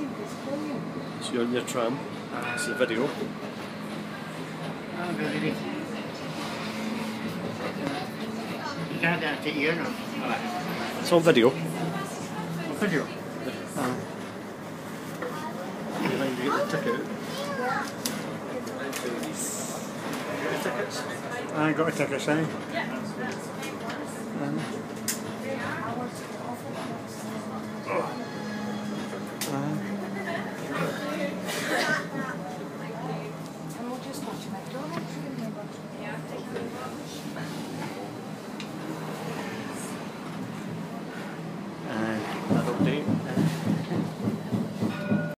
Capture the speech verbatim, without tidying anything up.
So you're on your tram. It's a video. Oh, really? You can't have it here now. It's on video. Video? Oh. You need to get the ticket. Get the tickets. I got a ticket, say. Um,